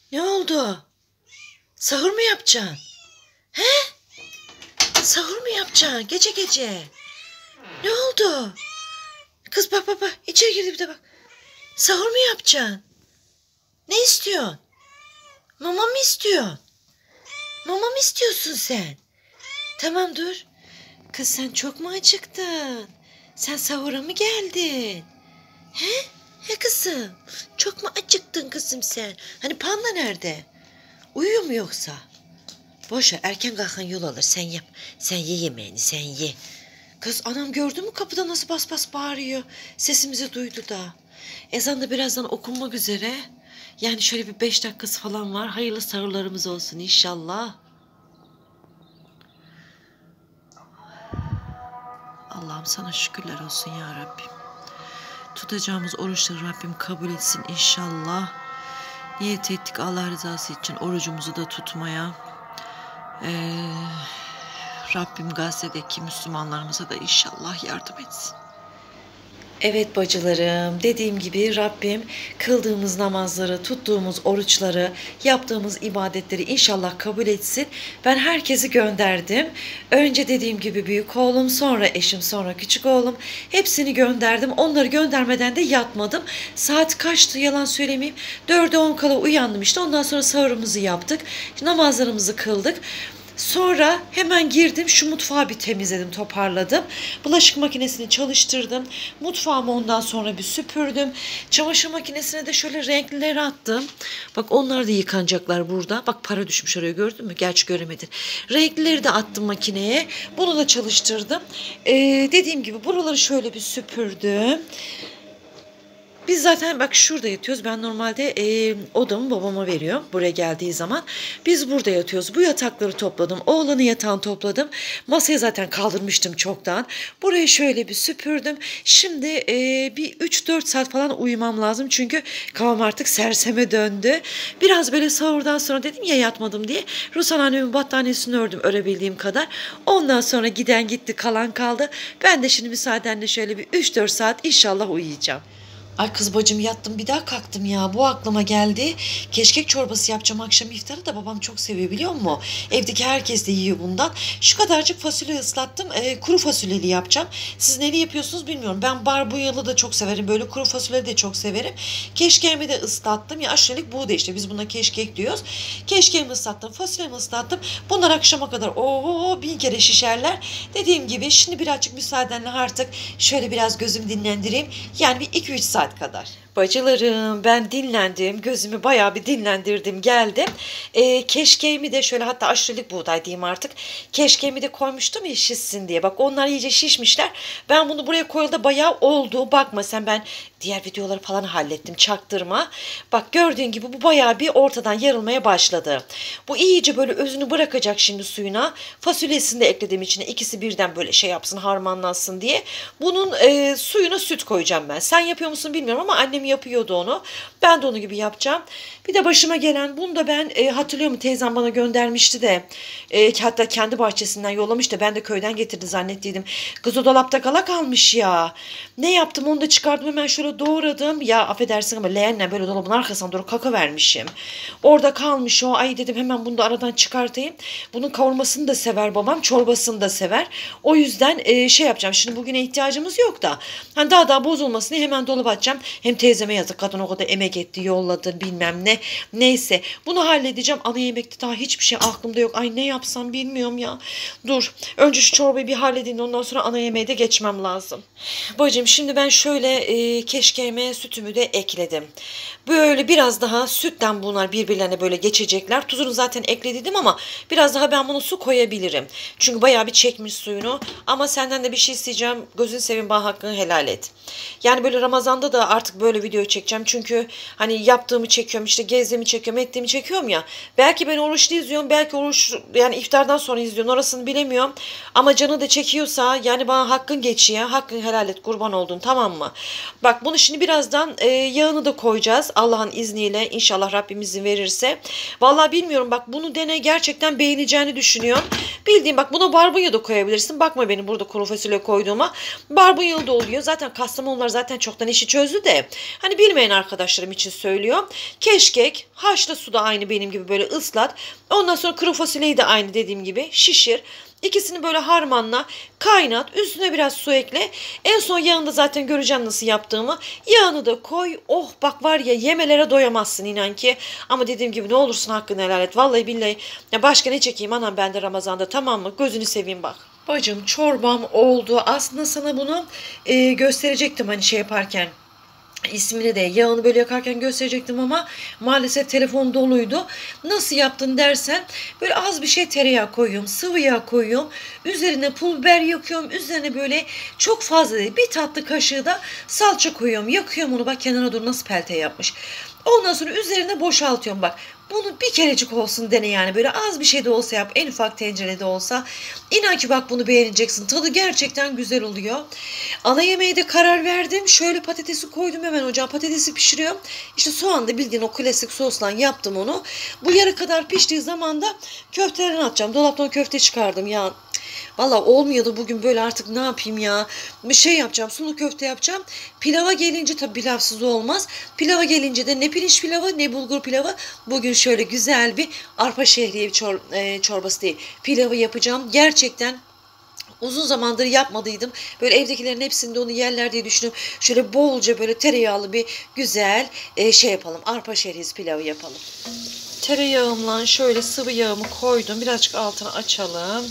Ne oldu? Sahur mu yapacaksın? He? Sahur mu yapacaksın gece gece? Ne oldu? Kız bak bak bak içeri girdi bir de bak. Sahur mu yapacaksın? Ne istiyorsun? Mama mı istiyorsun? Mama mı istiyorsun sen? Tamam dur. Kız sen çok mu acıktın? Sen sahura mı geldin? He? He kızım. Çok mu acıktın kızım sen? Hani panda nerede? Uyuyor mu yoksa? Boş ver, erken kalkan yol alır, sen yap. Sen ye yemeğini, sen ye. Kız anam gördün mü kapıda nasıl bas bas bağırıyor. Sesimizi duydu da. Ezan da birazdan okunmak üzere. Yani şöyle bir 5 dakikası falan var. Hayırlı sahurlarımız olsun inşallah. Allah'ım sana şükürler olsun ya Rabbim. Tutacağımız oruçları Rabbim kabul etsin inşallah. Niyet ettik Allah rızası için orucumuzu da tutmaya. Rabbim Gazze'deki Müslümanlarımıza da inşallah yardım etsin. Evet bacılarım, dediğim gibi Rabbim kıldığımız namazları, tuttuğumuz oruçları, yaptığımız ibadetleri inşallah kabul etsin. Ben herkesi gönderdim. Önce dediğim gibi büyük oğlum, sonra eşim, sonra küçük oğlum. Hepsini gönderdim. Onları göndermeden de yatmadım. Saat kaçtı yalan söylemeyeyim. 4'e 10 kala uyandım işte. Ondan sonra sahurumuzu yaptık. Namazlarımızı kıldık. Sonra hemen girdim şu mutfağı bir temizledim, toparladım. Bulaşık makinesini çalıştırdım. Mutfağımı ondan sonra bir süpürdüm. Çamaşır makinesine de şöyle renklileri attım. Bak onlar da yıkanacaklar burada. Bak para düşmüş oraya, gördün mü? Gerçi göremedin. Renklileri de attım makineye. Bunu da çalıştırdım. Dediğim gibi buraları şöyle bir süpürdüm. Biz zaten bak şurada yatıyoruz. Ben normalde odamı babama veriyorum buraya geldiği zaman. Biz burada yatıyoruz. Bu yatakları topladım. Oğlanın yatağını topladım. Masayı zaten kaldırmıştım çoktan. Burayı şöyle bir süpürdüm. Şimdi bir 3-4 saat falan uyumam lazım. Çünkü kafam artık serseme döndü. Biraz böyle sahurdan sonra dedim ya yatmadım diye. Ruslan annemin battaniyesini ördüm örebildiğim kadar. Ondan sonra giden gitti, kalan kaldı. Ben de şimdi müsaadenle şöyle bir 3-4 saat inşallah uyuyacağım. Ay kız bacım yattım bir daha kalktım ya. Bu aklıma geldi. Keşkek çorbası yapacağım akşam iftarı da babam çok seviyor biliyor musun? Evdeki herkes de yiyor bundan. Şu kadarcık fasulye ıslattım. Kuru fasulyeli yapacağım. Siz neli yapıyorsunuz bilmiyorum. Ben barbunyalı da çok severim. Böyle kuru fasulye de çok severim. Keşkeğimi de ıslattım. Ya aşurelik buğday işte. Biz buna keşkek diyoruz. Keşkeğimi ıslattım. Fasulyemi ıslattım. Bunlar akşama kadar bin kere şişerler. Dediğim gibi şimdi birazcık müsaadenle artık şöyle biraz gözümü dinlendireyim. Yani bir 2-3 saat kadar. Bacılarım ben dinlendim. Gözümü bayağı bir dinlendirdim geldim. Keşkeğimi de şöyle hatta aşurelik buğday diyeyim artık. Keşkeğimi de koymuştum ya şişsin diye. Bak onlar iyice şişmişler. Ben bunu buraya koyulda bayağı oldu. Bakma sen ben diğer videoları falan hallettim. Çaktırma. Bak gördüğün gibi bu bayağı bir ortadan yarılmaya başladı. Bu iyice böyle özünü bırakacak şimdi suyuna. Fasulyesini de ekledim içine. İkisi birden böyle şey yapsın harmanlansın diye. Bunun suyuna süt koyacağım ben. Sen yapıyor musun bilmiyorum ama annem yapıyordu onu. Ben de onu gibi yapacağım. Bir de başıma gelen bunu da ben hatırlıyor musun teyzem bana göndermişti de hatta kendi bahçesinden yollamış da ben de köyden getirdi zannettiydim. Kız o dolapta kala kalmış ya. Ne yaptım onu da çıkardım hemen şöyle doğradım. Ya affedersin ama leğenle böyle dolabın arkasına doğru kaka vermişim. Orada kalmış o. Ay dedim hemen bunu da aradan çıkartayım. Bunun kavurmasını da sever babam. Çorbasını da sever. O yüzden şey yapacağım. Şimdi bugüne ihtiyacımız yok da. Hani daha bozulmasın diye hemen dolaba atacağım. Hem teyzeme yazık kadın o kadar emek etti yolladı bilmem ne. Neyse bunu halledeceğim. Ana yemekte daha hiçbir şey aklımda yok. Ay ne yapsam bilmiyorum ya. Dur önce şu çorbayı bir halledeyim ondan sonra ana yemeğe de geçmem lazım. Bacım şimdi ben şöyle keşkeğime sütümü de ekledim. Böyle biraz daha sütten bunlar birbirlerine böyle geçecekler. Tuzunu zaten ekledim ama biraz daha ben bunu su koyabilirim. Çünkü bayağı bir çekmiş suyunu. Ama senden de bir şey isteyeceğim. Gözün seveyim bana hakkını helal et. Yani böyle Ramazan'da da artık böyle video çekeceğim. Çünkü hani yaptığımı çekiyorum işte gezdiğimi çekiyorum ettiğimi çekiyorum ya. Belki ben oruçlu izliyorum. Belki oruç yani iftardan sonra izliyorum. Orasını bilemiyorum. Ama canı da çekiyorsa yani bana hakkın geçiyor. Hakkını helal et kurban oldun tamam mı? Bak bunu şimdi birazdan yağını da koyacağız. Allah'ın izniyle inşallah Rabbim izin verirse. Vallahi bilmiyorum bak bunu dene gerçekten beğeneceğini düşünüyorum. Bildiğim bak buna barbunya da koyabilirsin. Bakma benim burada kuru fasulye koyduğuma. Barbunyalı da oluyor. Zaten Kastamonular zaten çoktan işi çözdü de. Hani bilmeyen arkadaşlar arkadaşlarım için söylüyorum. Keşkek, haşla suda aynı benim gibi böyle ıslat. Ondan sonra kuru fasulyeyi de aynı dediğim gibi şişir. İkisini böyle harmanla, kaynat, üstüne biraz su ekle. En son yağında zaten göreceğim nasıl yaptığımı. Yağını da koy. Oh bak var ya, yemelere doyamazsın inan ki. Ama dediğim gibi ne olursun hakkını helal et. Vallahi billahi. Ya başka ne çekeyim anam ben de Ramazan'da, tamam mı? Gözünü seveyim bak. Bacım çorbam oldu. Aslında sana bunu gösterecektim hani şey yaparken. İsmini de yağını böyle yakarken gösterecektim ama maalesef telefon doluydu. Nasıl yaptın dersen, böyle az bir şey tereyağı koyuyorum, sıvı yağ koyuyorum. Üzerine pul biber yakıyorum. Üzerine böyle çok fazla değil, bir tatlı kaşığı da salça koyuyorum. Yakıyorum onu, bak kenara dur nasıl pelte yapmış. Ondan sonra üzerine boşaltıyorum bak. Bunu bir kerecik olsun dene yani. Böyle az bir şey de olsa yap. En ufak tencerede olsa. İnan ki bak bunu beğeneceksin. Tadı gerçekten güzel oluyor. Ana yemeğe de karar verdim. Şöyle patatesi koydum hemen ocağa. Patatesi pişiriyorum. İşte soğan da bildiğin o klasik sosla yaptım onu. Bu yarı kadar piştiği zaman da köftelerini atacağım. Dolaptan köfte çıkardım ya. Valla olmuyordu bugün böyle, artık ne yapayım ya. Bir şey yapacağım, sulu köfte yapacağım. Pilava gelince tabii pilavsız olmaz. Pilava gelince de ne pirinç pilavı ne bulgur pilavı. Bugün şöyle güzel bir arpa şehriye çorbası değil, pilavı yapacağım. Gerçekten uzun zamandır yapmadıydım. Böyle evdekilerin hepsinde onu yerler diye düşünüyorum. Şöyle bolca böyle tereyağlı bir güzel şey yapalım. Arpa şehriyesi pilavı yapalım. Tereyağımla şöyle sıvı yağımı koydum. Birazcık altını açalım.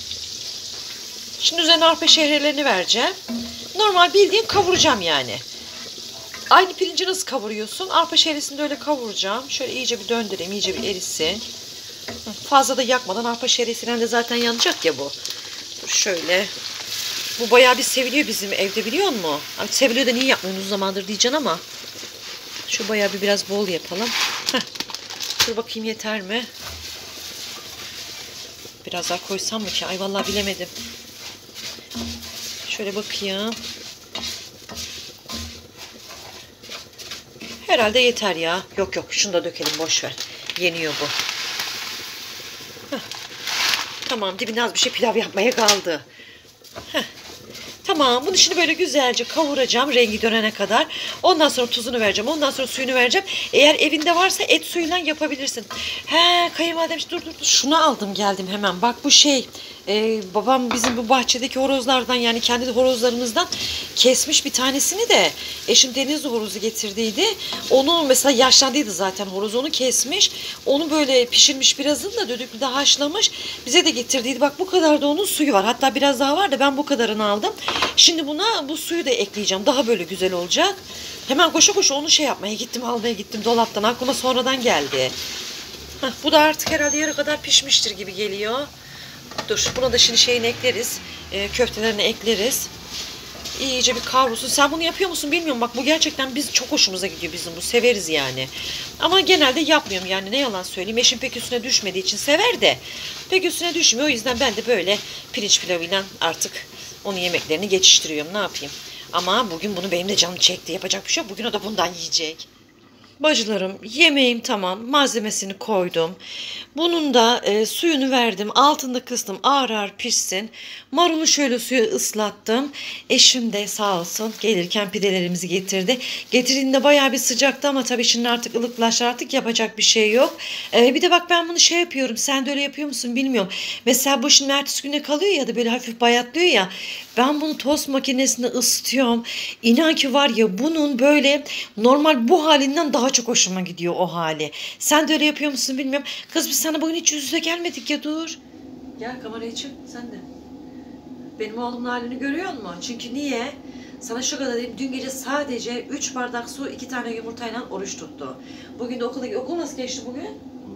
Şimdi üzerine arpa şehriyelerini vereceğim. Normal bildiğin kavuracağım yani. Aynı pirinci nasıl kavuruyorsun? Arpa şehriyesini de öyle kavuracağım. Şöyle iyice bir döndüreyim, iyice bir erisin. Fazla da yakmadan, arpa şehriyesinden de zaten yanacak ya bu. Dur şöyle. Bu bayağı bir seviliyor bizim evde, biliyor musun? Abi seviliyor da niye yapmıyorsun uzun zamandır diyeceksin ama. Şu bayağı bir biraz bol yapalım. Heh. Dur bakayım yeter mi? Biraz daha koysam mı ki? Ay vallahi bilemedim. Şöyle bakayım. Herhalde yeter ya. Yok yok, şunu da dökelim, boş ver. Yeniyor bu. Heh. Tamam, dibinde az bir şey pilav yapmaya kaldı. Heh. Tamam, bunu şimdi böyle güzelce kavuracağım rengi dönene kadar. Ondan sonra tuzunu vereceğim. Ondan sonra suyunu vereceğim. Eğer evinde varsa et suyuyla yapabilirsin. He kayınvalidem, dur. Şunu aldım geldim hemen. Bak bu şey. Babam bizim bu bahçedeki horozlardan, yani kendi horozlarımızdan kesmiş bir tanesini de eşim deniz horozu getirdiydi. Onu mesela yaşlandıydı zaten horoz, onu kesmiş. Onu böyle pişirmiş, birazını da düdüklüde haşlamış. Bize de getirdiydi. Bak bu kadar da onun suyu var. Hatta biraz daha var da ben bu kadarını aldım. Şimdi buna bu suyu da ekleyeceğim. Daha böyle güzel olacak. Hemen koşa koşa onu şey yapmaya gittim, almaya gittim dolaptan. Aklıma sonradan geldi. Heh, bu da artık herhalde yarı kadar pişmiştir gibi geliyor. Dur, buna da şimdi şeyini ekleriz. Köftelerini ekleriz. İyice bir kavrulsun. Sen bunu yapıyor musun bilmiyorum. Bak bu gerçekten biz çok hoşumuza gidiyor bizim bu. Severiz yani. Ama genelde yapmıyorum yani, ne yalan söyleyeyim. Eşim pek üstüne düşmediği için sever de pek üstüne düşmüyor. O yüzden ben de böyle pirinç pilavıyla artık onun yemeklerini geçiştiriyorum. Ne yapayım? Ama bugün bunu benim de canım çekti. Yapacak bir şey yok. Bugün o da bundan yiyecek. Bacılarım, yemeğim tamam, malzemesini koydum. Bunun da suyunu verdim, altında kıstım, ağır ağır pişsin. Marulu şöyle suya ıslattım. Eşim de sağ olsun gelirken pidelerimizi getirdi. Getirdiğinde bayağı bir sıcaktı ama tabii şimdi artık ılıklaştı, artık yapacak bir şey yok. Bir de bak ben bunu şey yapıyorum, sen de öyle yapıyor musun bilmiyorum. Mesela bu şimdi ertesi güne kalıyor ya da böyle hafif bayatlıyor ya. Ben bunu tost makinesinde ısıtıyorum. İnan ki var ya, bunun böyle normal bu halinden daha çok hoşuma gidiyor o hali. Sen de öyle yapıyor musun bilmiyorum. Kız biz sana bugün hiç yüz yüze gelmedik ya, dur. Gel kameraya çık sen de. Benim oğlumun halini görüyor musun? Çünkü niye? Sana şu kadar diyeyim, dün gece sadece 3 bardak su 2 tane yumurtayla oruç tuttu. Bugün de okul nasıl geçti bugün?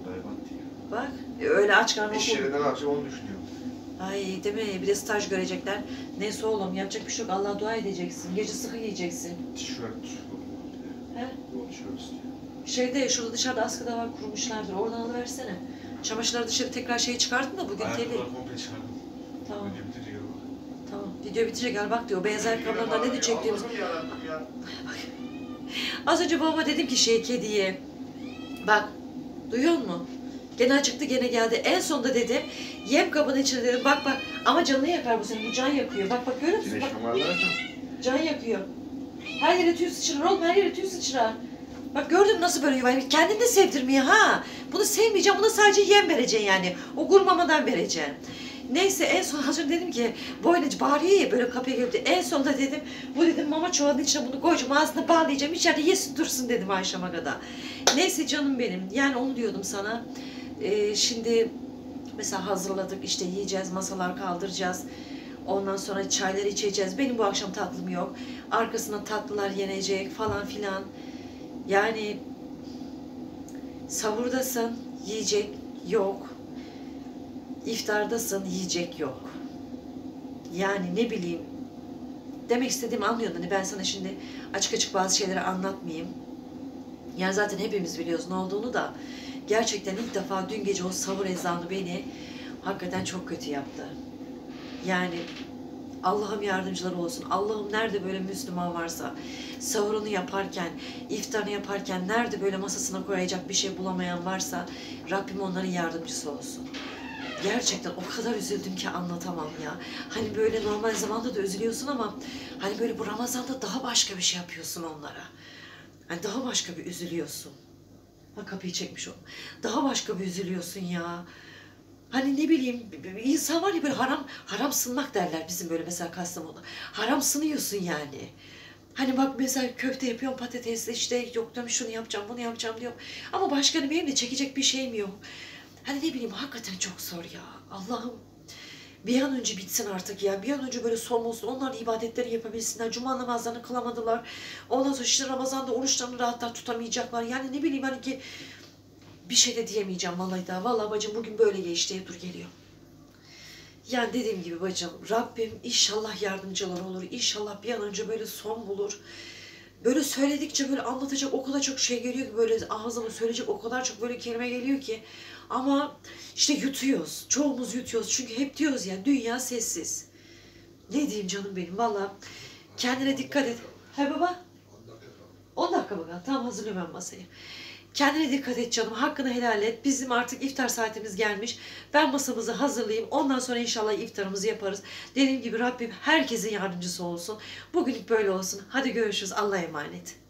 Bak öyle aç karnı okul. İş yerinden akşam onu düşünüyorum. Ay değil mi? Bir de staj görecekler. Neyse oğlum, yapacak bir şey yok. Allah'a dua edeceksin. Gece sıkı giyeceksin. Tişört. He? O tişört istiyor. Şurada dışarıda askıda var, kurmuşlardır. Oradan alıversene. Çamaşırları dışarı tekrar şeyi çıkardın da bugün teli. Ayakkabıları komple çıkardım. Tamam. Önce bitirecek bak. Tamam. Video bitecek gel bak diyor. Beyaz ayakkabılarından ne de çektiğimiz. Az önce babama dedim ki kediye. Bak. Duyuyor musun? Gene acıktı, gene geldi. En sonunda dedim yem kabının içine dedim bak ama canını yakar bu senin, bu can yakıyor. Bak görüyor musun? Güneş Bak, şamarlarsa. can yakıyor. Her yere tüy sıçrar oğlum, her yere tüy sıçrar. Bak gördün mü nasıl böyle yuvayı? Kendin de sevdirmiyor ha. Bunu sevmeyeceğim. Buna sadece yem vereceksin yani. O gurmamadan vereceksin. Neyse en son az önce dedim ki boynacı bağırıyor ya böyle kapıya geldi. En sonunda dedim bu dedim mama çuvalının içine bunu koyacağım ağzına bağlayacağım. İçeride yesin dursun dedim akşama kadar. Neyse canım benim. Yani onu diyordum sana. Şimdi mesela hazırladık işte yiyeceğiz, masalar kaldıracağız. Ondan sonra çayları içeceğiz. Benim bu akşam tatlım yok. Arkasına tatlılar yenecek falan filan. Yani sahurdasın, yiyecek yok. İftardasın, yiyecek yok. Yani ne bileyim. Demek istediğimi anlıyordun. Hani ben sana şimdi açık açık bazı şeyleri anlatmayayım. Yani zaten hepimiz biliyoruz ne olduğunu da. Gerçekten ilk defa dün gece o sahur ezanı beni hakikaten çok kötü yaptı. Yani Allah'ım yardımcıları olsun. Allah'ım nerede böyle Müslüman varsa sahurunu yaparken, iftarını yaparken nerede böyle masasına koyacak bir şey bulamayan varsa Rabbim onların yardımcısı olsun. Gerçekten o kadar üzüldüm ki anlatamam ya. Hani böyle normal zamanda da üzülüyorsun ama hani böyle bu Ramazan'da daha başka bir şey yapıyorsun onlara. Hani daha başka bir üzülüyorsun. Ha kapıyı çekmiş o. Daha başka bir üzülüyorsun ya. Hani ne bileyim insan var ya böyle haram sınmak derler bizim böyle mesela Kastamonu'da. Haram sınıyorsun yani. Hani bak mesela köfte yapıyorum patatesle işte yok diyorum şunu yapacağım bunu yapacağım diyorum. Ama başka benim de çekecek bir şeyim yok. Hani ne bileyim hakikaten çok zor ya. Allah'ım bir an önce bitsin artık ya. Bir an önce böyle son olsun. Onlar ibadetleri yapabilsinler. Cuma namazlarını kılamadılar. Ondan sonra işte Ramazan'da oruçlarını rahatlar tutamayacaklar. Yani ne bileyim hani ki bir şey de diyemeyeceğim vallahi daha. Vallahi bacım bugün böyle geçti. Dur geliyor. Yani dediğim gibi bacım Rabbim inşallah yardımcılar olur. İnşallah bir an önce böyle son bulur. Böyle söyledikçe böyle anlatacak o kadar çok şey geliyor ki böyle ağzıma söyleyecek o kadar çok böyle kelime geliyor ki. Ama işte yutuyoruz. Çoğumuz yutuyoruz. Çünkü hep diyoruz ya dünya sessiz. Ne diyeyim canım benim valla. Kendine dikkat et. He baba? 10 dakika bakalım. Tamam hazırlıyorum ben masayı. Kendine dikkat et canım. Hakkını helal et. Bizim artık iftar saatimiz gelmiş. Ben masamızı hazırlayayım. Ondan sonra inşallah iftarımızı yaparız. Dediğim gibi Rabbim herkesin yardımcısı olsun. Bugünlük böyle olsun. Hadi görüşürüz. Allah'a emanet.